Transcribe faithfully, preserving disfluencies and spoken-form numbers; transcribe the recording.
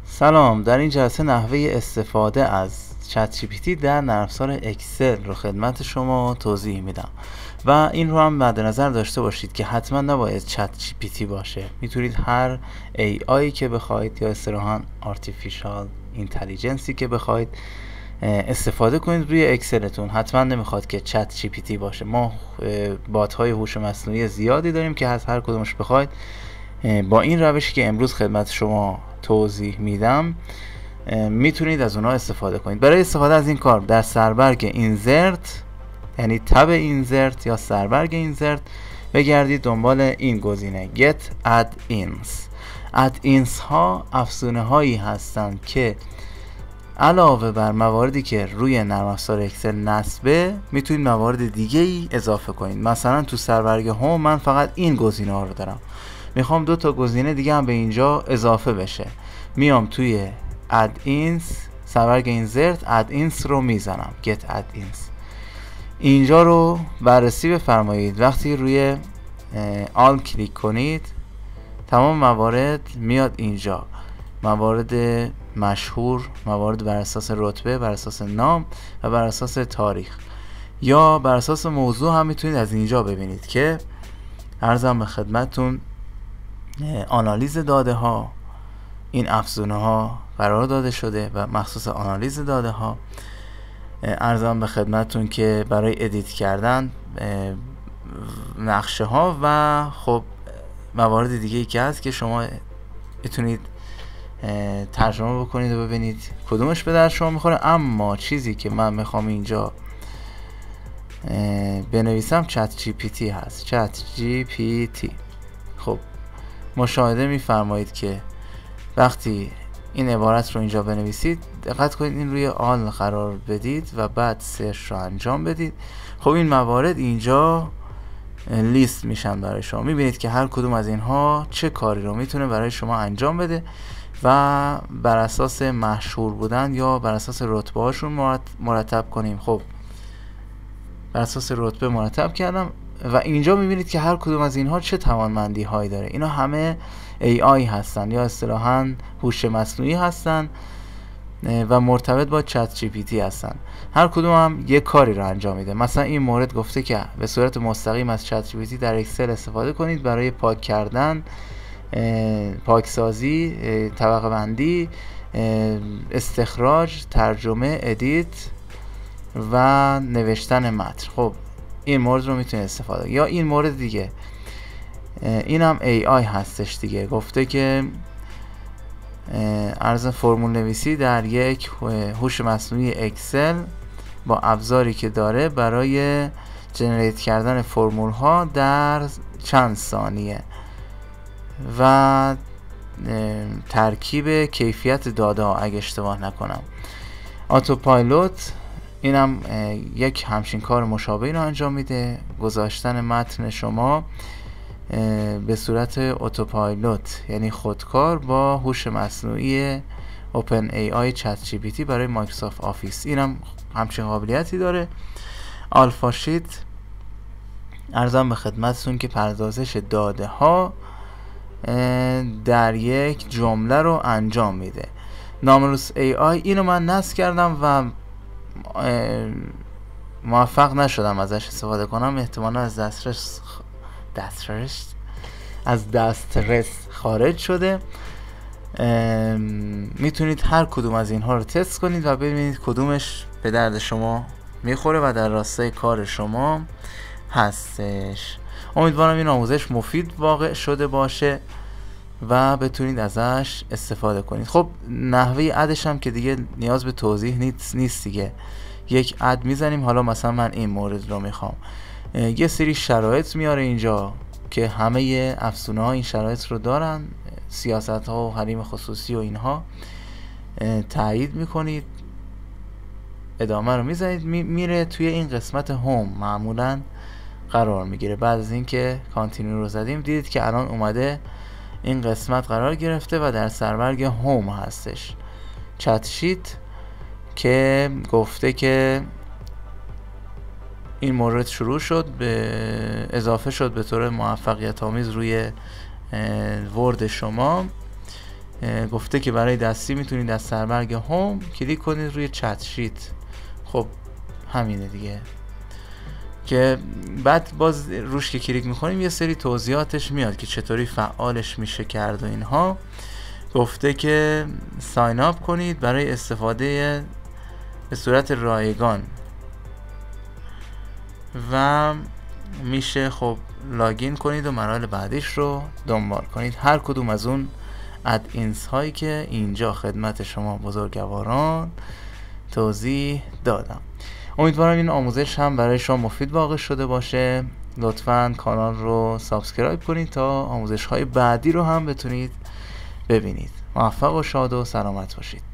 سلام، در این جلسه نحوه استفاده از چت جی پی تی در نرم افزار اکسل رو خدمت شما توضیح میدم و این رو هم مد نظر داشته باشید که حتما نباید چت جی پی تی باشه. میتونید هر ای آی که بخواید یا اصطلاحاً آرتفیشال اینتلیجنسی که بخواید استفاده کنید روی اکسلتون. حتما نمیخواد که چت جی پی تی باشه. ما بات های هوش مصنوعی زیادی داریم که از هر کدومش بخواید با این روشی که امروز خدمت شما توضیح میدم میتونید از اونها استفاده کنید. برای استفاده از این کار در سربرگ اینزرت، یعنی تب اینزرت یا سربرگ اینزرت، بگردید دنبال این گزینه get add-ins. add-ins ها افزونه هایی هستند که علاوه بر مواردی که روی نرم افزار اکسل نصبه، میتونید موارد دیگه ای اضافه کنید. مثلا تو سربرگ هوم من فقط این گزینه ها رو دارم، میخوام دو تا گزینه دیگه هم به اینجا اضافه بشه. میام توی add-ins، سربرگ اینزرت، add-ins رو میزنم get add-ins. اینجا رو بررسی بفرمایید. وقتی روی آل کلیک کنید تمام موارد میاد اینجا، موارد مشهور، موارد بر اساس رتبه، بر اساس نام و بر اساس تاریخ یا بر اساس موضوع هم میتونید از اینجا ببینید که عرضم به خدمتتون آنالیز داده ها، این افزونه ها قرار داده شده و مخصوص آنالیز داده ها. عرضم به خدمتتون که برای ادیت کردن نقشه ها و خب موارد دیگه ای که هست که شما بتونید ترجمه بکنید و ببینید کدومش به درد شما میخوره. اما چیزی که من میخوام اینجا بنویسم چت جی پی تی هست. چت جی پی تی. خب مشاهده میفرمایید که وقتی این عبارت رو اینجا بنویسید، دقت کنید این روی آل قرار بدید و بعد سرچ رو انجام بدید. خب این موارد اینجا لیست میشن برای شما. میبینید که هر کدوم از اینها چه کاری رو میتونه برای شما انجام بده و بر اساس مشهور بودن یا بر اساس رتبه هاشون مرتب کنیم. خب بر اساس رتبه مرتب کردم و اینجا میبینید که هر کدوم از اینها چه توانمندی هایی داره. اینا همه ای آی هستن یا اصطلاحاً هوش مصنوعی هستن و مرتبط با چت جی پی تی هستن. هر کدوم هم یک کاری رو انجام میده. مثلا این مورد گفته که به صورت مستقیم از چت جی پی تی در اکسل استفاده کنید برای پاک کردن، پاکسازی، طبقه بندی، استخراج، ترجمه، ادیت و نوشتن متن. خب این مورد رو میتونید استفاده. یا این مورد دیگه، این هم ای آی هستش دیگه. گفته که عرض فرمول نویسی در یک هوش مصنوعی اکسل با ابزاری که داره برای جنریت کردن فرمول ها در چند ثانیه و ترکیب کیفیت داده ها اگه اشتباه نکنم. آتوپایلوت اینم یک همچین کار مشابهی رو انجام میده. گذاشتن متن شما به صورت اتوپایلوت یعنی خودکار با هوش مصنوعی اوپن ای آی چت جی پی تی برای مایکروسافت آفیس. اینم همچین قابلیتی داره. آلفا شیت عرضم به خدمتتون که پردازش داده ها در یک جمله رو انجام میده. نامروس ای آی اینو من نصب کردم و موفق نشدم ازش استفاده کنم. احتمالا از دسترس دسترس از دسترس خارج شده. میتونید هر کدوم از اینها رو تست کنید و ببینید کدومش به درد شما میخوره و در راستای کار شما هستش. امیدوارم این آموزش مفید واقع شده باشه و بتونید ازش استفاده کنید. خب نحوه ادش هم که دیگه نیاز به توضیح نیست نیست دیگه. یک اد میزنیم. حالا مثلا من این مورد رو میخوام، یه سری شرایط میاره اینجا که همه افزونه ها این شرایط رو دارن، سیاست ها و حریم خصوصی و اینها. تایید میکنید، ادامه رو میزنید، می میره توی این قسمت هوم معمولا قرار میگیره. بعد از اینکه کانتینیو رو زدیم دیدید که الان اومده این قسمت قرار گرفته و در سربرگ هوم هستش. چت شیت که گفته که این مورد شروع شد، به اضافه شد به طور موفقیت آمیز روی ورد شما. گفته که برای دستی میتونید از سربرگ هوم کلیک کنید روی چت شیت. خب همینه دیگه، که بعد باز روش که کلیک میکنیم یه سری توضیحاتش میاد که چطوری فعالش میشه کرد و اینها. گفته که ساین اپ کنید برای استفاده به صورت رایگان و میشه خب لاگین کنید و مراحل بعدیش رو دنبال کنید. هر کدوم از اون اد اینس هایی که اینجا خدمت شما بزرگواران توضیح دادم. امیدوارم این آموزش هم برای شما مفید واقع شده باشه. لطفاً کانال رو سابسکرایب کنید تا آموزش های بعدی رو هم بتونید ببینید. موفق و شاد و سلامت باشید.